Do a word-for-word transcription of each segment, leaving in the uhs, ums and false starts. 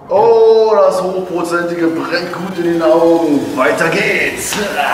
Oh, das hochprozentige brennt gut in den Augen. Weiter geht's.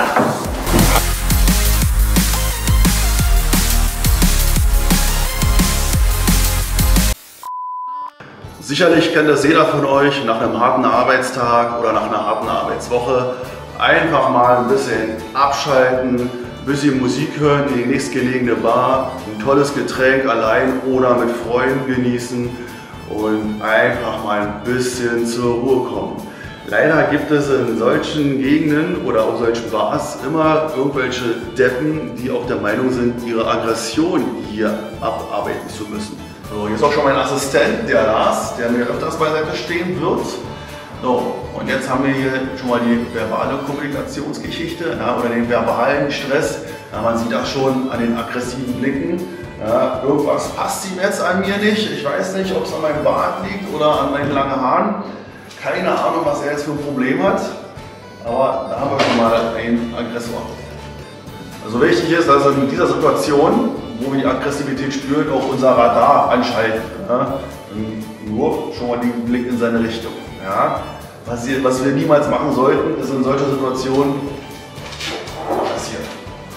Sicherlich kennt das jeder von euch nach einem harten Arbeitstag oder nach einer harten Arbeitswoche. Einfach mal ein bisschen abschalten, ein bisschen Musik hören in die nächstgelegene Bar, ein tolles Getränk allein oder mit Freunden genießen und einfach mal ein bisschen zur Ruhe kommen. Leider gibt es in solchen Gegenden oder auf solchen Bars immer irgendwelche Deppen, die auch der Meinung sind, ihre Aggression hier abarbeiten zu müssen. So, hier ist auch schon mein Assistent, der Lars, der mir öfters beiseite stehen wird. So, und jetzt haben wir hier schon mal die verbale Kommunikationsgeschichte, ja, oder den verbalen Stress. Ja, man sieht das schon an den aggressiven Blicken. Ja, irgendwas passt ihm jetzt an mir nicht. Ich weiß nicht, ob es an meinem Bart liegt oder an meinen langen Haaren. Keine Ahnung, was er jetzt für ein Problem hat. Aber da haben wir schon mal einen Aggressor. Also wichtig ist, dass in dieser Situation, wo wir die Aggressivität spüren, auch unser Radar anschalten. Ja? Nur schon mal den Blick in seine Richtung. Ja? Was, wir, was wir niemals machen sollten, ist in solcher Situation passieren.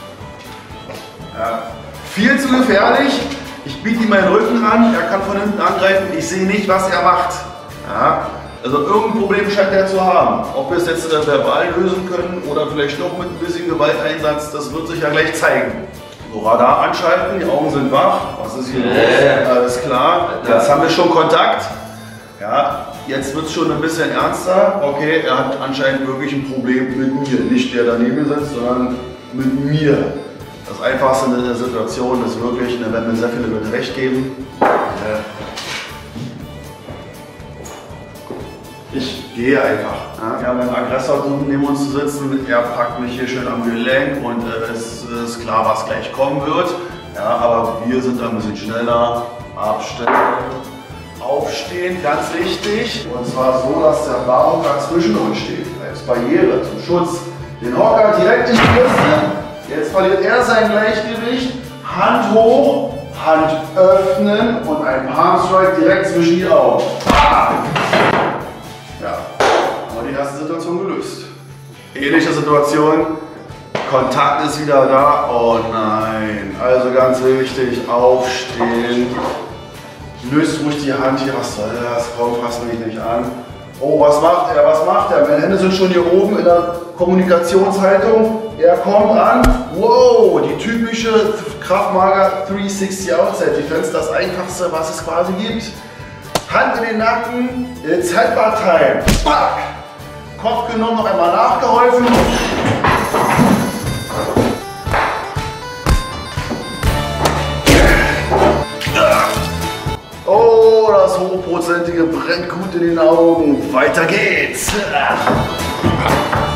Ja. Viel zu gefährlich. Ich biete ihm meinen Rücken an, er kann von hinten angreifen, ich sehe nicht, was er macht. Ja? Also irgendein Problem scheint er zu haben. Ob wir es jetzt verbal lösen können oder vielleicht doch mit ein bisschen Gewalteinsatz, das wird sich ja gleich zeigen. So, Radar anschalten, die Augen sind wach. Was ist hier los? Äh, Alles klar. Jetzt haben wir schon Kontakt. Ja, jetzt wird es schon ein bisschen ernster. Okay, er hat anscheinend wirklich ein Problem mit mir. Nicht der daneben sitzt, sondern mit mir. Das Einfachste in der Situation ist wirklich, wenn mir sehr viele mit Recht geben. Äh, Ich gehe einfach. Ja, wir haben einen Aggressor neben uns zu sitzen, er packt mich hier schön am Gelenk und äh, es ist klar, was gleich kommen wird. Ja, aber wir sind ein bisschen schneller. Abstellen, aufstehen, ganz wichtig. Und zwar so, dass der Barhocker zwischen uns steht, als Barriere zum Schutz. Den Hocker direkt in die Brust. Jetzt verliert er sein Gleichgewicht. Hand hoch, Hand öffnen und ein Palm Strike direkt zwischen die Augen. Ah! Ja, haben wir die erste Situation gelöst. Ähnliche Situation, Kontakt ist wieder da. Oh nein, also ganz wichtig, aufstehen. Löst ruhig die Hand hier, was soll das? Komm, fass mich nicht an. Oh, was macht er, was macht er? Meine Hände sind schon hier oben in der Kommunikationshaltung. Er kommt an. Wow, die typische Krav Maga dreihundertsechzig Outside Defense, das einfachste, was es quasi gibt. Hand in den Nacken, it's Headbutt Time. Fuck! Kopf genommen, noch einmal nachgeholfen. Oh, das hochprozentige brennt gut in den Augen. Weiter geht's.